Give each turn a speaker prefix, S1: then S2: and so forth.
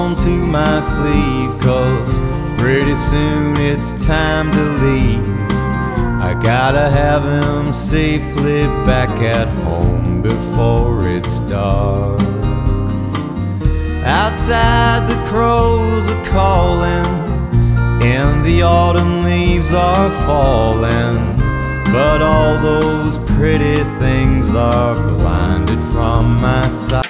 S1: on to my sleeve, 'cause pretty soon it's time to leave. I gotta have him safely back at home before it's dark. Outside the crows are calling and the autumn leaves are falling, but all those pretty things are blinded from my sight.